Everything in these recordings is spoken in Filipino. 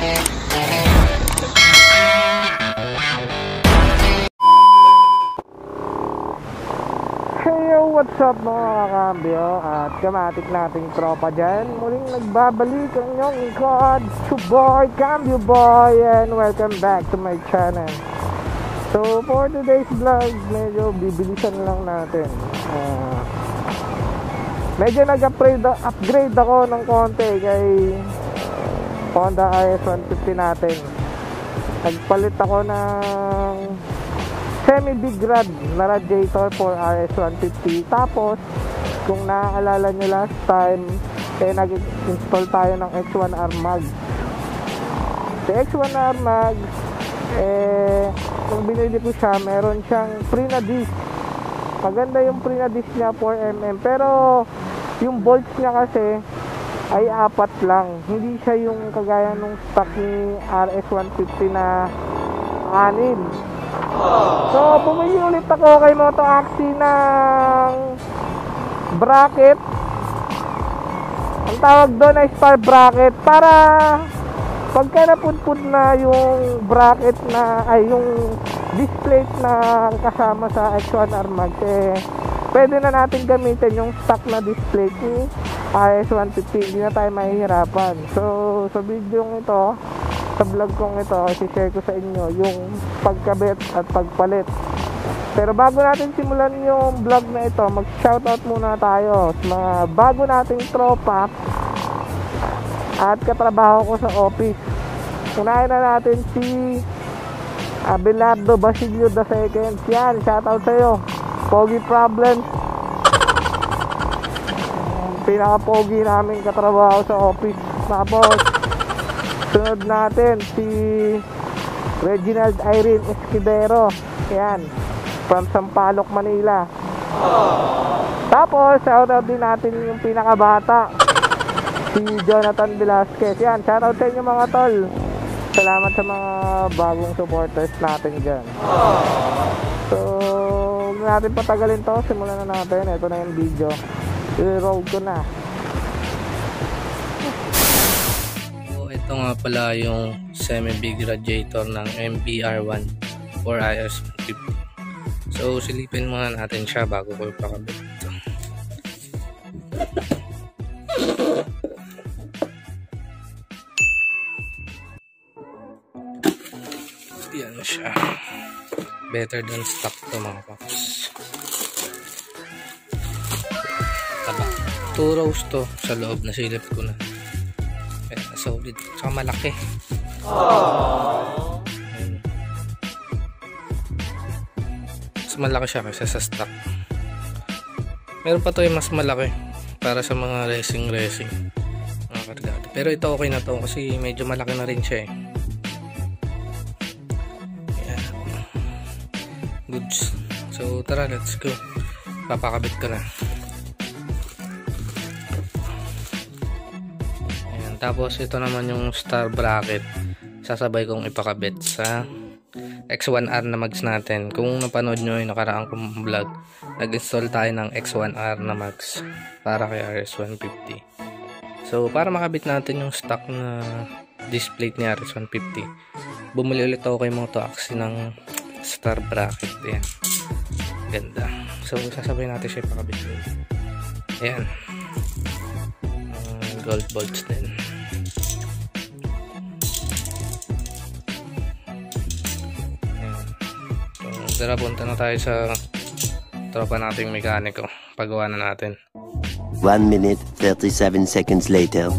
What's up mga kakambyo at kamatik nating tropa dyan. Muling nagbabalik ang inyong lingkod, boy, Cambio Boy, and welcome back to my channel. So for today's vlog, medyo bibilisan lang natin. Medyo nag-upgrade ako ng konti kay Honda IS150 natin. Nagpalit ako ng semi-big rod na radiator for RS150. Tapos kung naaalala nyo last time, nag-install tayo ng X1R mag. Si X1R mag, nung binili ko siya, meron siyang free na disc. Maganda yung free na disc niya, 4mm, pero yung bolts niya kasi ay 4 lang. Hindi siya yung kagaya nung stock ni RS150 na 6. So, bumili ulit ako kay Moto Axi ng bracket. Ang tawag doon ay spar bracket, para pagka napudpud na yung bracket na ay yung display na kasama sa X1R mag, pwede na natin gamitin yung stock na display ni RS150. Hindi na tayo mahihirapan. So, sa video ito, sa vlog kong ito, i-share ko sa inyo yung pagkabit at pagpalit. Pero bago natin simulan yung vlog na ito, mag-shoutout muna tayo sa mga bago nating tropa at katrabaho ko sa office. Unahin na natin si Abelardo Basilio II. Yan, shoutout sa'yo. Pogi Problems. Pinaka-pogi namin katrabaho sa office. Tapos sunod natin si Reginald Irene Escudero. Yan, from Sampaloc, Manila. Tapos shoutout din natin yung pinakabata, si Jonathan Velasquez. Yan, shoutout sa inyo mga tol. Salamat sa mga bagong supporters natin dyan. So huwag natin patagalin to, simulan na natin. Ito na yung video, i-roll ko na. Ito nga pala yung semi-big radiator ng MBR1 for IS150. So silipin muna natin siya bago ko ipakabit ito. Yan siya. Better than stock to mga paps. Taba. 2 rows to sa loob, nasilip ko na. Solid, saka malaki. Mas malaki siya kaysa sa stock. Meron pa to yung mas malaki para sa mga racing mga kargado. Pero ito okay na to kasi medyo malaki na rin siya eh. Yeah. Goods. So tara, let's go. Papakabit ko na. Tapos ito naman yung star bracket, sasabay kong ipakabit sa X1R na mags natin. Kung napanood nyo yung nakaraang kong vlog, nag-install tayo ng X1R na mags para kay RS150. So para makabit natin yung stock na display ni RS150, bumili ulit ako kay Moto Axi ng star bracket. Ayan, ganda. So sasabay natin siya ipakabit. Ayan, gold bolts din. So, tara, punta na tayo sa tropa nating mekaniko. Pagawa na natin. 1 minute 37 seconds later.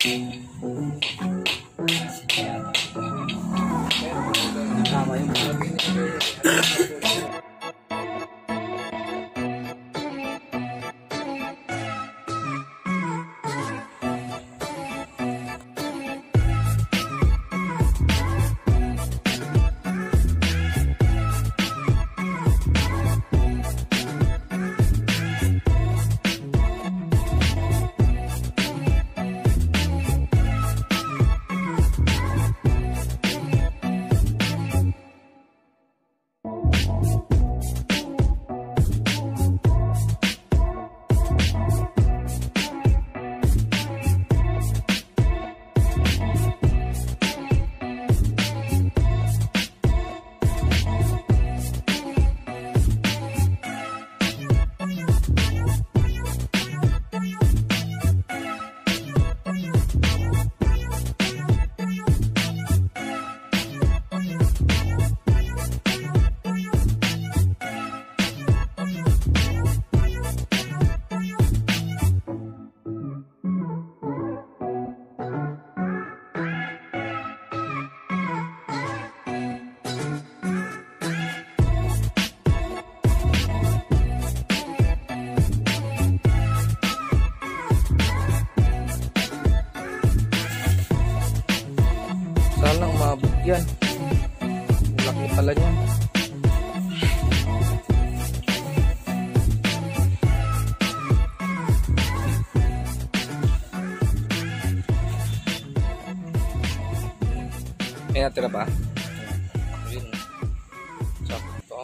Sana umabot yan. Laki pala niya. May natira pa? Yun. Sakto.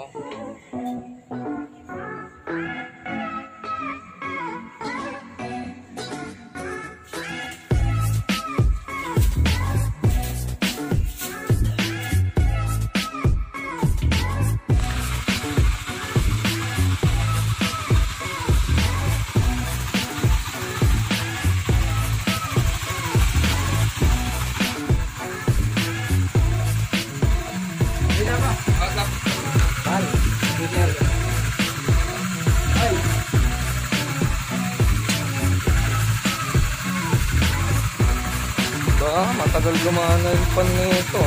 Baka matagal gumana yung pan nito.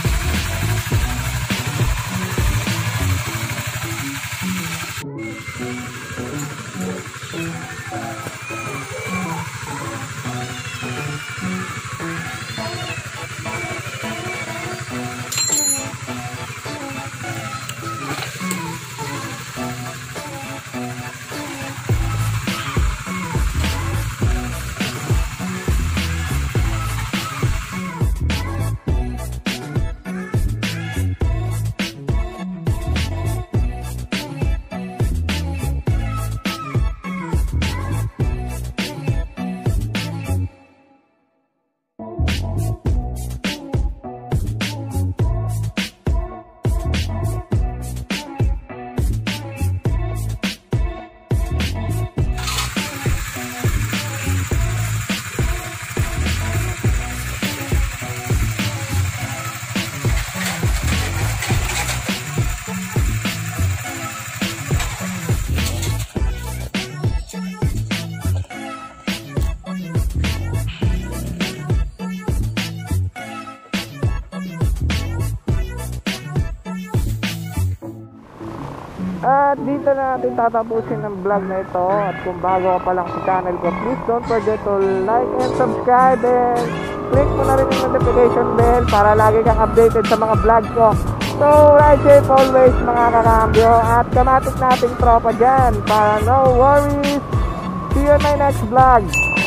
At dito na natin tatapusin ang vlog na ito. At kung bago ka pa lang sa channel ko, please don't forget to like and subscribe, and click mo na rin yung notification bell para lagi kang updated sa mga vlog ko. So, ride safe always mga kakambyo, at kamatik nating tropa dyan para no worries. See you in my next vlog.